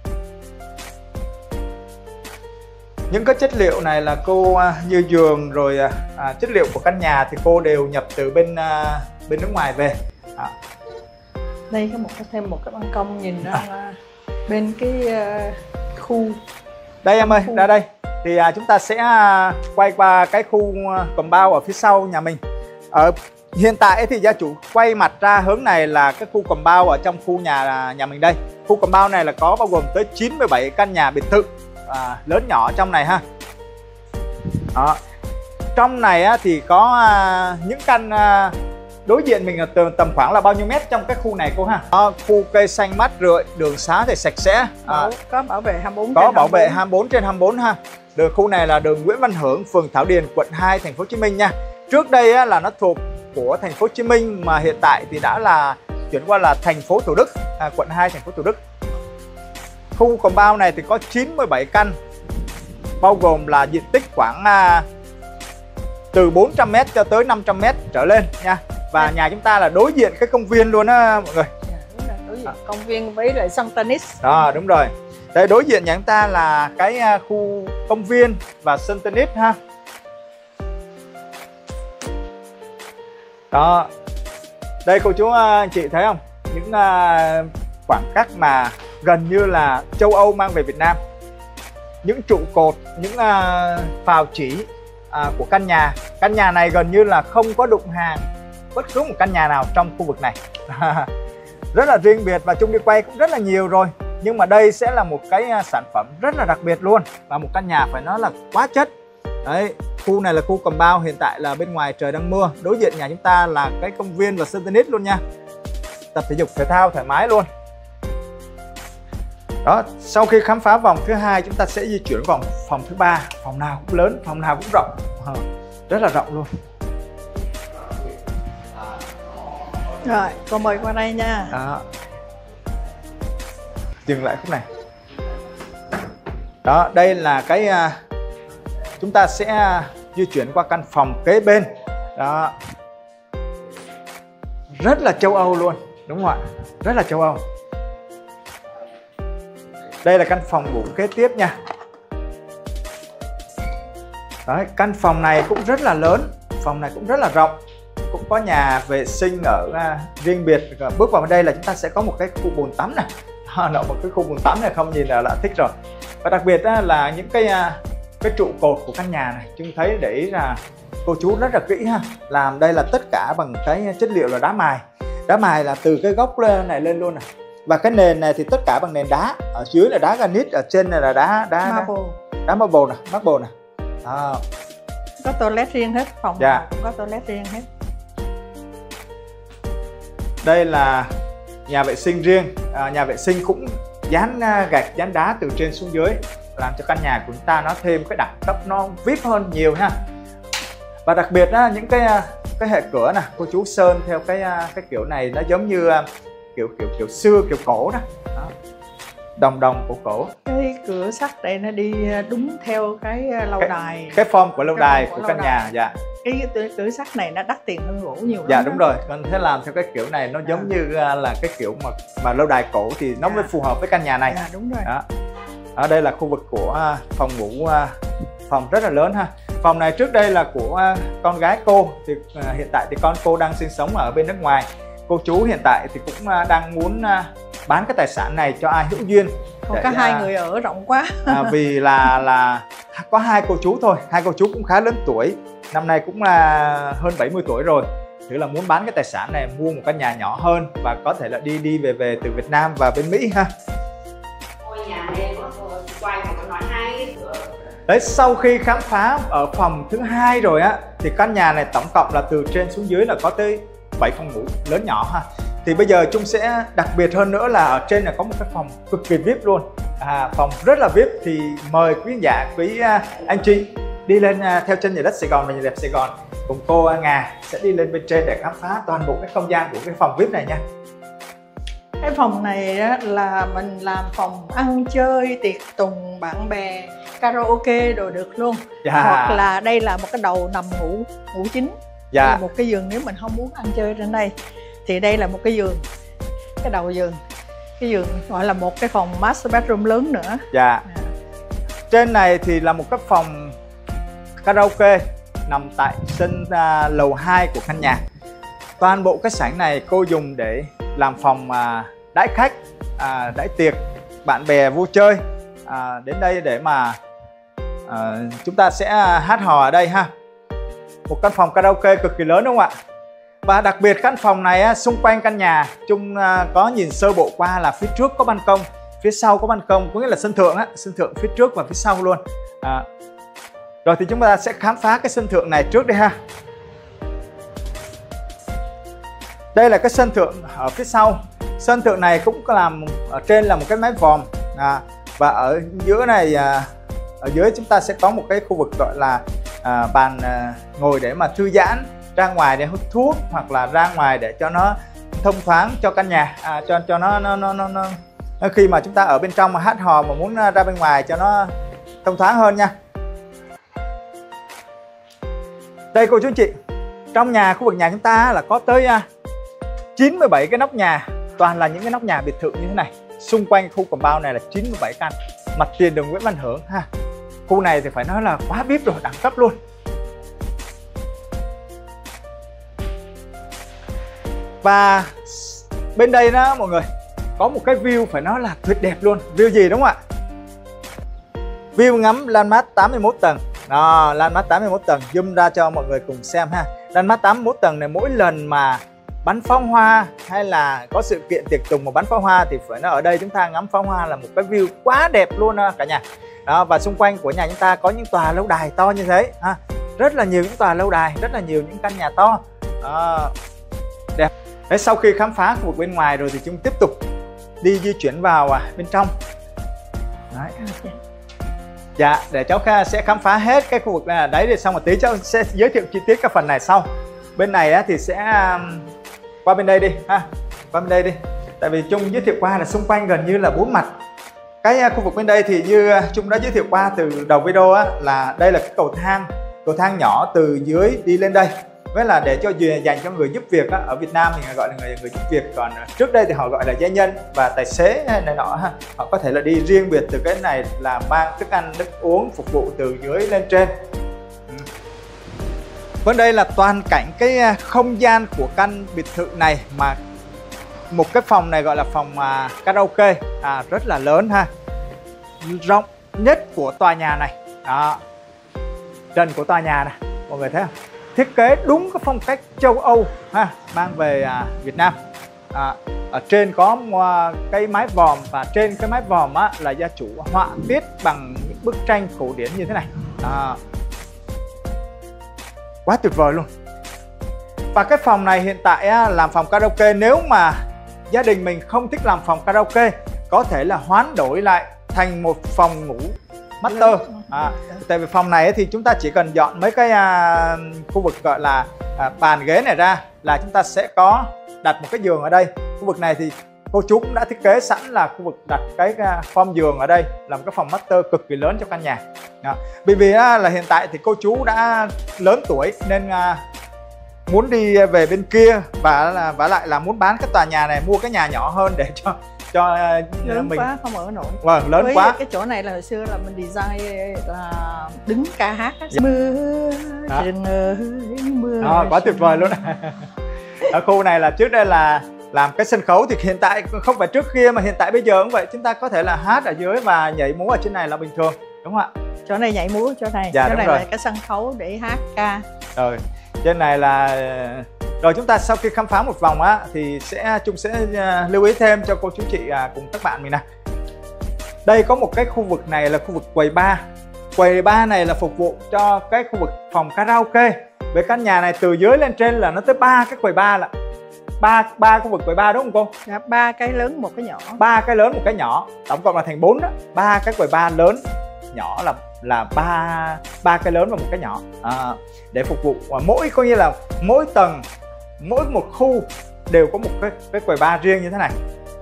Những cái chất liệu này là cô à, như giường rồi à, chất liệu của căn nhà thì cô đều nhập từ bên à, bên nước ngoài về. Đó.
Đây có một thêm một cái ban công nhìn ra à. bên cái uh, khu.
Đây em ơi, khu. Ra đây thì à, chúng ta sẽ à, quay qua cái khu compound ở phía sau nhà mình. Ở hiện tại thì gia chủ quay mặt ra hướng này là cái khu compound ở trong khu nhà nhà mình đây. Khu compound này là có bao gồm tới chín mươi bảy căn nhà biệt thự à, lớn nhỏ trong này ha. Đó. Trong này á, thì có à, những căn à, đối diện mình là tầm khoảng là bao nhiêu mét trong cái khu này cô ha? Đó, khu cây xanh mát rượi, đường xá thì sạch sẽ.
À, có bảo vệ hai mươi bốn
có bảo vệ hai mươi bốn trên hai mươi bốn ha. Đường khu này là đường Nguyễn Văn Hưởng, phường Thảo Điền, quận hai, thành phố Hồ Chí Minh nha. Trước đây á, là nó thuộc của thành phố Hồ Chí Minh mà hiện tại thì đã là chuyển qua là thành phố Thủ Đức, à, quận hai, thành phố Thủ Đức. Khu compound này thì có chín mươi bảy căn, bao gồm là diện tích khoảng à, từ bốn trăm mét cho tới năm trăm mét trở lên nha. Và nhà chúng ta là đối diện cái công viên luôn á mọi người.
Đúng rồi, đối diện công viên với lại sân tennis.
Đó đúng rồi. Đây đối diện nhà chúng ta là cái khu công viên và sân tennis ha. Đó. Đây cô chú anh chị thấy không? Những uh, khoảng cách mà gần như là châu Âu mang về Việt Nam. Những trụ cột, những uh, phào chỉ uh, của căn nhà. Căn nhà này gần như là không có đụng hàng bất cứ một căn nhà nào trong khu vực này. Rất là riêng biệt và Trung đi quay cũng rất là nhiều rồi. Nhưng mà đây sẽ là một cái sản phẩm rất là đặc biệt luôn. Và một căn nhà phải nói là quá chất. Đấy, khu này là khu compound, hiện tại là bên ngoài trời đang mưa. Đối diện nhà chúng ta là cái công viên và sân tennis luôn nha. Tập thể dục thể thao thoải mái luôn. Đó, sau khi khám phá vòng thứ hai chúng ta sẽ di chuyển vòng phòng thứ ba. Phòng nào cũng lớn, phòng nào cũng rộng. Rất là rộng luôn.
Rồi, cô mời qua đây nha.
Đó. Dừng lại khúc này. Đó, đây là cái uh, chúng ta sẽ di chuyển qua căn phòng kế bên. Đó. Rất là châu Âu luôn, đúng không ạ? Rất là châu Âu. Đây là căn phòng ngủ kế tiếp nha. Đấy, căn phòng này cũng rất là lớn, phòng này cũng rất là rộng, cũng có nhà vệ sinh ở uh, riêng biệt. Bước vào đây là chúng ta sẽ có một cái khu bồn tắm này. À, một cái khu bồn tắm này không nhìn là, là thích rồi. Và đặc biệt uh, là những cái uh, cái trụ cột của căn nhà này, chúng thấy để ý là cô chú rất là kỹ ha. Làm đây là tất cả bằng cái chất liệu là đá mài. Đá mài là từ cái gốc này lên luôn này. Và cái nền này thì tất cả bằng nền đá. Ở dưới là đá granite, ở trên này là đá đá
marble,
đá marble này, marble này. À.
Có toilet riêng hết, phòng
dạ.
cũng có toilet riêng hết.
Đây là nhà vệ sinh riêng. À, nhà vệ sinh cũng dán gạch, dán đá từ trên xuống dưới, làm cho căn nhà của chúng ta nó thêm cái đẳng cấp, nó vip hơn nhiều ha. Và đặc biệt á, những cái cái hệ cửa nè, cô chú sơn theo cái cái kiểu này nó giống như kiểu kiểu kiểu xưa, kiểu cổ đó, đó. Đồng đồng của cổ.
Cái cửa sắt này nó đi đúng theo cái lâu
cái,
đài.
Cái form của lâu
cái
đài
của,
của
lâu
căn
đài.
nhà, dạ.
Cái cửa sắt này nó đắt tiền hơn gỗ nhiều lắm.
Dạ đúng
đó.
rồi, con thấy làm theo cái kiểu này nó giống à. như là cái kiểu mà mà lâu đài cổ thì nó dạ. mới phù hợp với căn nhà này.
Dạ đúng rồi.
Đó. Ở đây là khu vực của phòng ngủ, phòng rất là lớn ha. Phòng này trước đây là của con gái cô, thì hiện tại thì con cô đang sinh sống ở bên nước ngoài. Cô chú hiện tại thì cũng đang muốn bán cái tài sản này cho ai hữu duyên.
Còn có hai người ở rộng quá.
à, vì là là có hai cô chú thôi, hai cô chú cũng khá lớn tuổi, năm nay cũng là hơn bảy mươi tuổi rồi. Thứ là muốn bán cái tài sản này, mua một căn nhà nhỏ hơn và có thể là đi đi về về từ Việt Nam và bên Mỹ ha. Đấy, sau khi khám phá ở phòng thứ hai rồi á, thì căn nhà này tổng cộng là từ trên xuống dưới là có tới bảy phòng ngủ lớn nhỏ ha. Thì bây giờ Trung sẽ đặc biệt hơn nữa là ở trên là có một cái phòng cực kỳ vi ai pi luôn, à, phòng rất là vi ai pi. Thì mời quý khán giả, quý anh chị đi lên theo chân nhà đất Sài Gòn và nhà đẹp Sài Gòn cùng cô Ngà sẽ đi lên bên trên để khám phá toàn bộ cái không gian của cái phòng vi ai pi này nha.
Cái phòng này á, là mình làm phòng ăn chơi, tiệc tùng, bạn bè, karaoke đồ được luôn. Dạ. Hoặc là đây là một cái đầu nằm ngủ ngủ chính. Dạ. Một cái giường nếu mình không muốn ăn chơi trên đây thì đây là một cái giường, cái đầu giường, cái giường gọi là một cái phòng master bedroom lớn nữa.
Dạ. À. Trên này thì là một cái phòng karaoke nằm tại sân uh, lầu hai của căn nhà. Toàn bộ cái sảnh này cô dùng để làm phòng uh, đãi khách, uh, đãi tiệc, bạn bè vui chơi uh, đến đây để mà uh, chúng ta sẽ hát hò ở đây ha. Một căn phòng karaoke cực kỳ lớn đúng không ạ? Và đặc biệt căn phòng này á, xung quanh căn nhà Trung uh, có nhìn sơ bộ qua là phía trước có ban công, phía sau có ban công, có nghĩa là sân thượng á, sân thượng phía trước và phía sau luôn. À, rồi thì chúng ta sẽ khám phá cái sân thượng này trước đi ha. Đây là cái sân thượng ở phía sau. Sân thượng này cũng có làm ở trên là một cái mái vòm, à, và ở giữa này à, ở dưới chúng ta sẽ có một cái khu vực gọi là à, bàn à, ngồi để mà thư giãn, ra ngoài để hút thuốc hoặc là ra ngoài để cho nó thông thoáng cho căn nhà, à, cho cho nó nó, nó nó nó khi mà chúng ta ở bên trong mà hát hò mà muốn ra bên ngoài cho nó thông thoáng hơn nha. Đây cô chú anh chị, trong nhà, khu vực nhà chúng ta là có tới chín mươi bảy cái nóc nhà, toàn là những cái nóc nhà biệt thự như thế này. Xung quanh khu compound này là chín mươi bảy căn, mặt tiền đường Nguyễn Văn Hưởng ha. Khu này thì phải nói là quá vi ai pi rồi, đẳng cấp luôn. Và bên đây đó mọi người, có một cái view phải nói là tuyệt đẹp luôn. View gì đúng không ạ? View ngắm landmark tám mươi mốt tầng. Đó, landmark tám mươi mốt tầng, zoom ra cho mọi người cùng xem ha. Landmark tám mươi mốt tầng này mỗi lần mà bắn pháo hoa hay là có sự kiện tiệc tùng mà bắn pháo hoa thì phải nói ở đây chúng ta ngắm pháo hoa là một cái view quá đẹp luôn cả nhà. Đó, và xung quanh của nhà chúng ta có những tòa lâu đài to như thế ha. Rất là nhiều những tòa lâu đài, rất là nhiều những căn nhà to. Đó, đẹp. Đấy, sau khi khám phá khu vực bên ngoài rồi thì chúng tiếp tục đi di chuyển vào bên trong. Đấy. Dạ, để cháu sẽ khám phá hết cái khu vực này đấy, để xong một tí cháu sẽ giới thiệu chi tiết các phần này sau. Bên này á, thì sẽ qua bên đây đi ha, qua bên đây đi. Tại vì Trung giới thiệu qua là xung quanh gần như là bốn mặt. Cái khu vực bên đây thì như Trung đã giới thiệu qua từ đầu video á, là đây là cái cầu thang, cầu thang nhỏ từ dưới đi lên đây. Với là để cho dành cho người giúp việc á, ở Việt Nam thì gọi là người, người giúp việc, còn trước đây thì họ gọi là gia nhân và tài xế này nọ ha. Họ có thể là đi riêng biệt từ cái này là mang thức ăn nước uống phục vụ từ dưới lên trên. Bên đây là toàn cảnh cái không gian của căn biệt thự này, mà một cái phòng này gọi là phòng uh, karaoke à, rất là lớn ha, rộng nhất của tòa nhà này. Đó, trần của tòa nhà này mọi người thấy không, thiết kế đúng cái phong cách châu Âu ha, mang về uh, Việt Nam. À, ở trên có uh, cái mái vòm, và trên cái mái vòm á, là gia chủ họa tiết bằng những bức tranh cổ điển như thế này. À, quá tuyệt vời luôn. Và cái phòng này hiện tại á, làm phòng karaoke. Nếu mà gia đình mình không thích làm phòng karaoke, có thể là hoán đổi lại thành một phòng ngủ master. À, tại vì phòng này thì chúng ta chỉ cần dọn mấy cái à, khu vực gọi là à, bàn ghế này ra là chúng ta sẽ có đặt một cái giường ở đây. Khu vực này thì cô chú cũng đã thiết kế sẵn là khu vực đặt cái form giường ở đây, là một cái phòng master cực kỳ lớn cho căn nhà. Đó. Bởi vì là hiện tại thì cô chú đã lớn tuổi nên à, muốn đi về bên kia và là và lại là muốn bán cái tòa nhà này, mua cái nhà nhỏ hơn để cho cho
lớn
mình
quá không ở nổi.
Vâng, lớn
với
quá.
Cái chỗ này là hồi xưa là mình design là đứng ca hát. Dạ. Mưa rừng ơi mưa.
À, quá tuyệt vời luôn. Ở khu này là trước đây là làm cái sân khấu, thì hiện tại không phải trước kia mà hiện tại bây giờ cũng vậy, chúng ta có thể là hát ở dưới và nhảy múa ở trên này là bình thường, đúng không ạ?
Chỗ này nhảy múa, chỗ này,
dạ,
chỗ này
rồi.
là cái sân khấu để hát ca.
Rồi, trên này là rồi chúng ta sau khi khám phá một vòng á thì sẽ chúng sẽ uh, lưu ý thêm cho cô chú chị uh, cùng các bạn mình nè. Đây có một cái khu vực này là khu vực quầy bar. Quầy bar này là phục vụ cho cái khu vực phòng karaoke. Với căn nhà này từ dưới lên trên là nó tới ba cái quầy bar là ba ba khu vực quầy bar, đúng không cô?
Dạ, ba cái lớn một cái nhỏ.
Ba cái lớn một cái nhỏ, tổng cộng là thành bốn đó. Ba cái quầy bar lớn, nhỏ là là ba ba cái lớn và một cái nhỏ, à, để phục vụ mỗi coi như là mỗi tầng, mỗi một khu đều có một cái cái quầy bar riêng như thế này.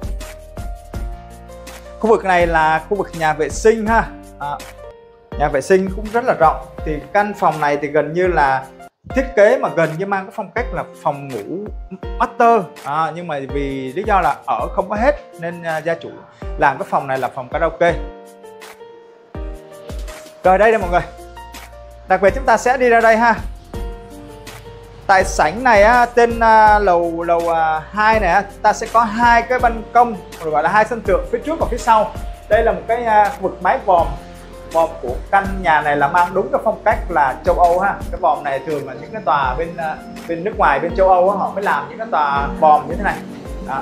Khu vực này là khu vực nhà vệ sinh ha. À, nhà vệ sinh cũng rất là rộng. Thì căn phòng này thì gần như là thiết kế mà gần như mang cái phong cách là phòng ngủ master, à, nhưng mà vì lý do là ở không có hết nên uh, gia chủ làm cái phòng này là phòng karaoke. Rồi đây đây mọi người, đặc biệt chúng ta sẽ đi ra đây ha. Tại sảnh này á, trên uh, lầu lầu uh, hai này á, ta sẽ có hai cái ban công, gọi là hai sân thượng phía trước và phía sau. Đây là một cái uh, khu vực mái vòm. Vòm của căn nhà này là mang đúng cái phong cách là châu Âu ha. Cái vòm này thường là những cái tòa bên uh, bên nước ngoài, bên châu Âu á, họ mới làm những cái tòa vòm như thế này. Đó.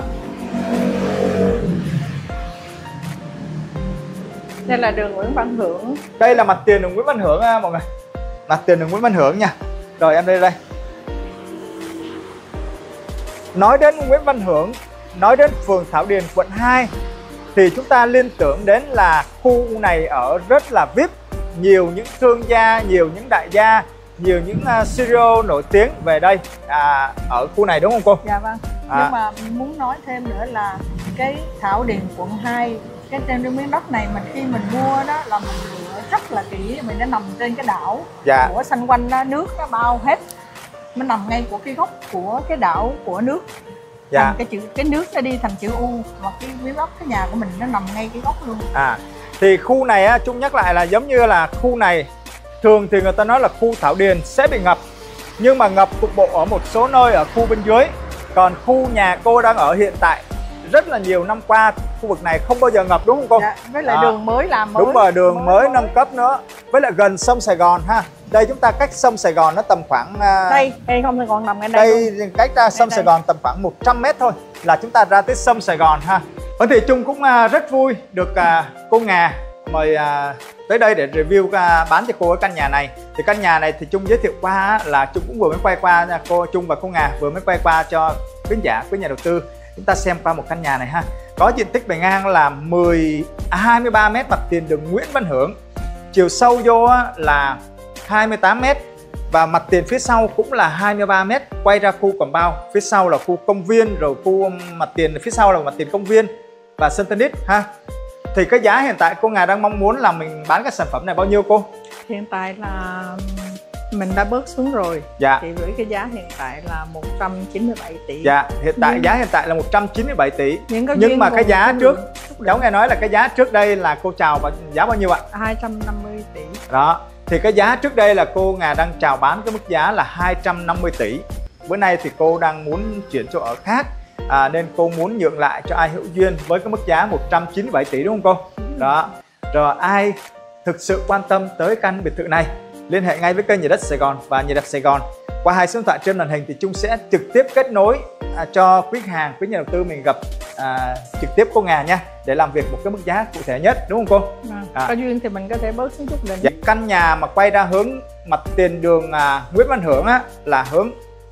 Đây là đường Nguyễn Văn Hưởng.
Đây là mặt tiền đường Nguyễn Văn Hưởng ha, mọi người. Mặt tiền đường Nguyễn Văn Hưởng nha. Rồi em đây đây. Nói đến Nguyễn Văn Hưởng, nói đến phường Thảo Điền, quận hai thì chúng ta liên tưởng đến là khu này ở rất là vi ai pi, nhiều những thương gia, nhiều những đại gia, nhiều những uh, serial nổi tiếng về đây à, ở khu này, đúng không cô?
Dạ vâng. À. Nhưng mà muốn nói thêm nữa là cái Thảo Điền quận hai, cái trên cái miếng đất này mình khi mình mua đó là mình lựa rất là kỹ, mình đã nằm trên cái đảo, dạ, của xanh quanh đó, nước nó bao hết, mình nằm ngay của cái gốc của cái đảo của nước. Dạ. Thành cái chữ cái nước nó đi thành chữ U, và cái miếng đất cái nhà của mình nó nằm ngay cái gốc luôn. À,
thì khu này á, Trung nhắc lại là giống như là khu này thường thì người ta nói là khu Thảo Điền sẽ bị ngập, nhưng mà ngập cục bộ ở một số nơi ở khu bên dưới. Còn khu nhà cô đang ở hiện tại rất là nhiều năm qua khu vực này không bao giờ ngập, đúng không cô?
Dạ, với lại à, đường mới làm mới.
Đúng rồi, đường mới,
mới,
mới nâng cấp nữa. Với lại gần sông Sài Gòn ha. Đây chúng ta cách sông Sài Gòn nó tầm khoảng
đây, đây không Sài Gòn nằm ngay đây.
Đây cách ra sông đây, Sài Gòn tầm khoảng một trăm mét thôi là chúng ta ra tới sông Sài Gòn ha. Vâng, thì Trung cũng rất vui được cô Nga mời tới đây để review bán cho cô cái căn nhà này. Thì căn nhà này thì Trung giới thiệu qua là Trung cũng vừa mới quay qua, cô Trung và cô Nga vừa mới quay qua cho khán giả, quý nhà đầu tư chúng ta xem qua một căn nhà này ha. Có diện tích bề ngang là mười hai mươi ba mét, mặt tiền đường Nguyễn Văn Hưởng, chiều sâu vô là hai mươi tám mét và mặt tiền phía sau cũng là hai mươi ba mét, quay ra khu compound, phía sau là khu công viên, rồi khu mặt tiền phía sau là mặt tiền công viên và sân tennis ha. Thì cái giá hiện tại cô Nga đang mong muốn là mình bán cái sản phẩm này bao nhiêu cô?
Hiện tại là mình đã bớt xuống rồi. Dạ. Thì với cái giá hiện tại là một trăm chín mươi bảy tỷ.
Dạ, hiện tại nhưng... giá hiện tại là một trăm chín mươi bảy tỷ. Nhưng, nhưng mà cái giá trước, cháu nghe nói là cái giá trước đây là cô chào và giá bao nhiêu ạ?
hai trăm năm mươi tỷ.
Đó. Thì cái giá trước đây là cô Nga đang chào bán cái mức giá là hai trăm năm mươi tỷ. Bữa nay thì cô đang muốn chuyển chỗ ở khác, à, nên cô muốn nhượng lại cho ai hữu duyên với cái mức giá một trăm chín mươi bảy tỷ, đúng không cô? Đó. Rồi ai thực sự quan tâm tới căn biệt thự này, liên hệ ngay với kênh Nhà Đất Sài Gòn và Nhà Đất Sài Gòn. Qua hai số điện thoại trên màn hình thì Trung sẽ trực tiếp kết nối à, cho quý khách hàng, quý nhà đầu tư mình gặp à, trực tiếp cô Nga nha, để làm việc một cái mức giá cụ thể nhất, đúng không cô?
À, à. Có duyên thì mình có thể bớt xuống chút đỉnh.
Dạ, căn nhà mà quay ra hướng mặt tiền đường à, Nguyễn Văn Hưởng á, là hướng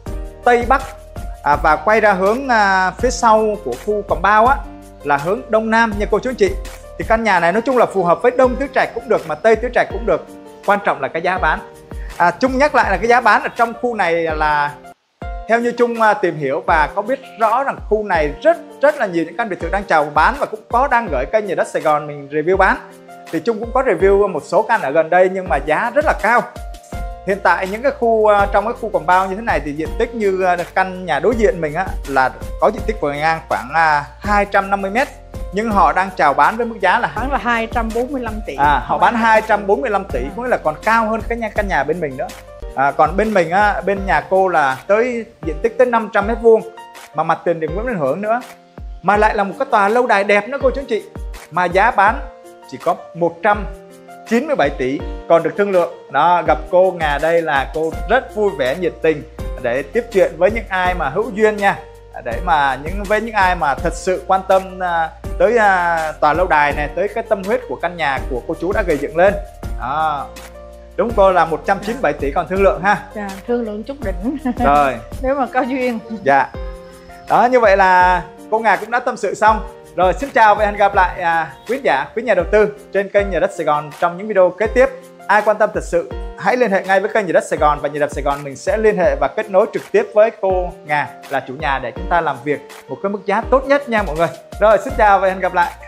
Tây Bắc, à, và quay ra hướng à, phía sau của khu compound á là hướng Đông Nam nha cô chú anh chị. Thì căn nhà này nói chung là phù hợp với Đông Tứ Trạch cũng được mà Tây Tứ Trạch cũng được. Quan trọng là cái giá bán. À, Trung nhắc lại là cái giá bán ở trong khu này là theo như Trung tìm hiểu và có biết rõ rằng khu này rất rất là nhiều những căn biệt thự đang chào bán và cũng có đang gửi kênh Nhà Đất Sài Gòn mình review bán. Thì Trung cũng có review một số căn ở gần đây nhưng mà giá rất là cao. Hiện tại những cái khu trong cái khu compound như thế này thì diện tích như căn nhà đối diện mình á, là có diện tích bờ ngang khoảng hai trăm năm mươi mét, nhưng họ đang chào bán với mức giá là
bán là hai trăm bốn mươi lăm tỷ.
À, họ bán hai trăm bốn mươi lăm tỷ, cũng là còn cao hơn cái nhà căn nhà bên mình nữa. À, còn bên mình á, bên nhà cô là tới diện tích tới năm trăm mét vuông mà mặt tiền đường Nguyễn Văn Hưởng nữa, mà lại là một cái tòa lâu đài đẹp nữa cô chú anh chị, mà giá bán chỉ có một trăm chín mươi bảy tỷ, còn được thương lượng. Đó, gặp cô Nga đây là cô rất vui vẻ nhiệt tình để tiếp chuyện với những ai mà hữu duyên nha, để mà những với những ai mà thật sự quan tâm uh, tới uh, tòa lâu đài này, tới cái tâm huyết của căn nhà của cô chú đã gây dựng lên. Đó. Đúng cô là một trăm chín mươi bảy tỷ còn thương lượng ha.
Dạ, thương lượng chút đỉnh.
Rồi.
Nếu mà có duyên.
Dạ. Đó, như vậy là cô Nga cũng đã tâm sự xong. Rồi, xin chào và hẹn gặp lại à, quý giả, quý nhà đầu tư trên kênh Nhà Đất Sài Gòn trong những video kế tiếp. Ai quan tâm thật sự hãy liên hệ ngay với kênh Nhà Đất Sài Gòn, và Nhà Đất Sài Gòn mình sẽ liên hệ và kết nối trực tiếp với cô Nga là chủ nhà để chúng ta làm việc một cái mức giá tốt nhất nha mọi người. Rồi, xin chào và hẹn gặp lại.